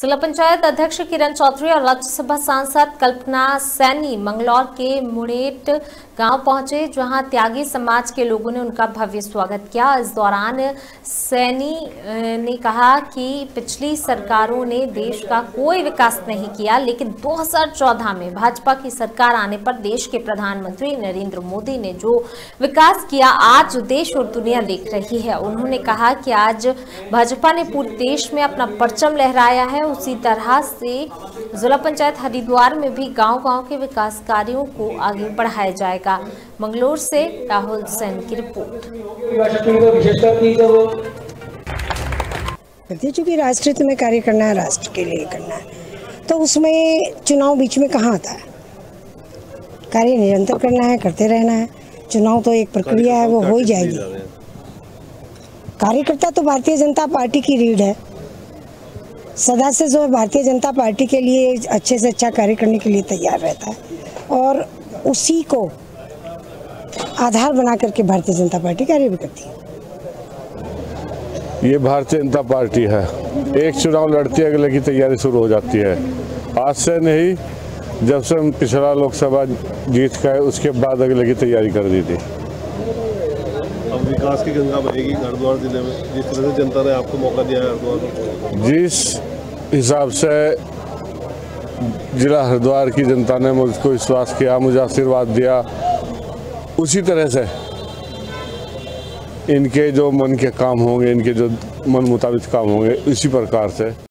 जिला पंचायत अध्यक्ष किरण चौधरी और राज्यसभा सांसद कल्पना सैनी मंगलौर के मुड़ेट गांव पहुंचे, जहां त्यागी समाज के लोगों ने उनका भव्य स्वागत किया। इस दौरान सैनी ने कहा कि पिछली सरकारों ने देश का कोई विकास नहीं किया, लेकिन 2014 में भाजपा की सरकार आने पर देश के प्रधानमंत्री नरेंद्र मोदी ने जो विकास किया आज देश और दुनिया देख रही है। उन्होंने कहा कि आज भाजपा ने पूरे देश में अपना परचम लहराया है, उसी तरह से जिला पंचायत हरिद्वार में भी गांव-गांव के विकास कार्यों को आगे बढ़ाया जाएगा। मंगलौर से राहुल सेन की रिपोर्ट। चूंकि राष्ट्रहित में कार्य करना है, राष्ट्र के लिए करना है, तो उसमें चुनाव बीच में कहाँ आता है। कार्य निरंतर करना है, करते रहना है। चुनाव तो एक प्रक्रिया है, वो हो ही जाएगी। कार्यकर्ता तो भारतीय जनता पार्टी की रीढ़ है, सदा से जो है भारतीय जनता पार्टी के लिए अच्छे से अच्छा कार्य करने के लिए तैयार रहता है और उसी को आधार बना करके भारतीय जनता पार्टी कार्य भी करती है। ये भारतीय जनता पार्टी है, एक चुनाव लड़ती है, अगले की तैयारी शुरू हो जाती है। आज से नहीं, जब से हम पिछड़ा लोकसभा जीत गए उसके बाद अगले की तैयारी कर दी थी। अब विकास की गंगा बहेगी हरिद्वार जिले में, जिस तरह से जनता ने आपको मौका दिया है हरिद्वार में। जिस हिसाब से जिला हरिद्वार की जनता ने मुझको विश्वास किया, मुझे आशीर्वाद दिया, उसी तरह से इनके जो मन के काम होंगे, इनके जो मन मुताबिक काम होंगे, इसी प्रकार से